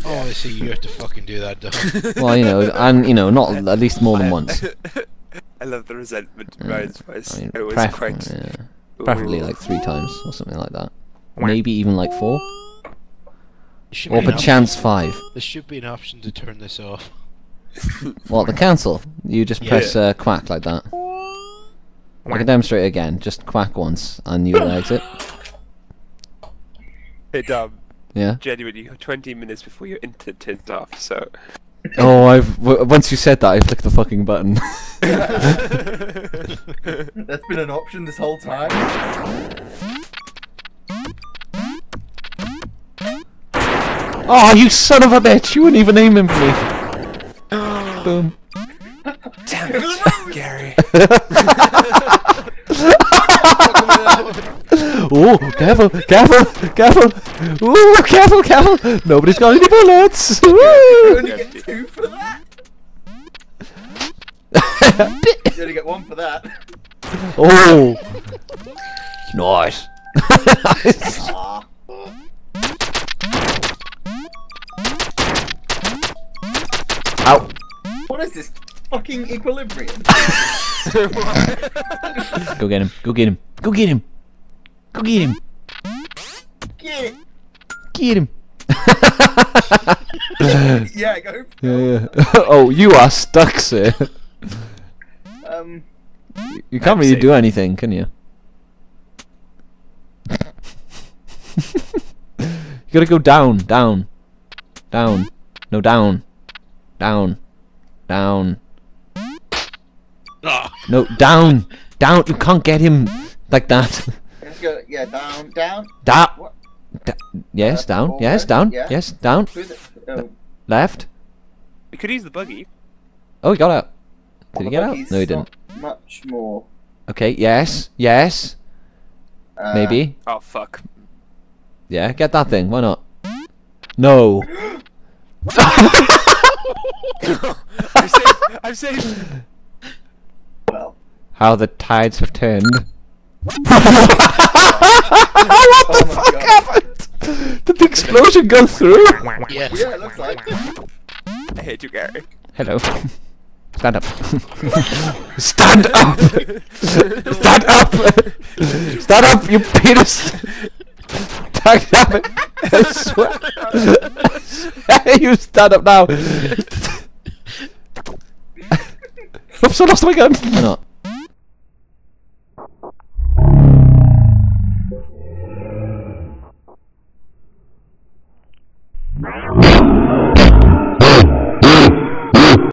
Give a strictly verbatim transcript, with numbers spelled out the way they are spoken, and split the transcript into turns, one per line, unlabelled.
Oh, I see. You have to fucking do that, though.
Well, you know, and you know, not at least more than once.
I love the resentment in
Yeah.
Ryan's voice.
I mean,
It was
pref
quite.
yeah. Preferably
Ooh.
like three times or something like that. Maybe even like four,
There should
or
be an
perchance
option-
five.
There should be an option to turn this off.
What, the cancel? You just press
Yeah.
uh, quack like that. I can demonstrate again. Just quack once, and you'll exit.
Hey, Dom.
Yeah.
Genuinely, you have twenty minutes before your internet turns off, so.
Oh, I've w once you said that, I flicked the fucking button.
That's been an option this whole time.
Oh, you son of a bitch! You wouldn't even aim him for me. Boom.
Damn it, Gary.
Oh, careful, careful, careful! Ooh, careful, careful! Nobody's got any bullets!
You
Woo!
only get two for that. You only get one for that.
Oh! Nice! Nice.
Ah.
Ow!
What is this fucking equilibrium?
Go get him, go get him, go get him! Go get him!
Get it.
Get him!
Yeah, go.
Yeah, yeah. Oh, you are stuck, sir.
Um.
You, you can't really
safe.
do anything, can you? You gotta go down, down, down. No, down, down, down.
Ah.
No, down, down. You can't get him like that.
Let's go. Yeah, down, down.
Down.
What?
Da yes,
Uh,
down.
forward,
Yes, down.
yeah.
Yes, down.
Who's it? Oh,
Left.
We could use the buggy.
Oh, he got out. Did
well,
he get out?
buggy's
No, he didn't.
not Much more.
Okay. Yes. Yes.
Uh,
Maybe.
Oh, fuck.
Yeah. Get that thing. Why not? No.
I'm safe. I'm safe.
Well.
How the tides have turned. What
Oh
the
my
fuck
God.
happened? Did the explosion go through?
Yes.
Yeah, it looks like.
I hate you, Gary.
Hello. Stand up. Stand up! Stand up! Stand up, you penis! Damn it! I swear. I swear you stand up now! Oops, I lost my gun! Why not?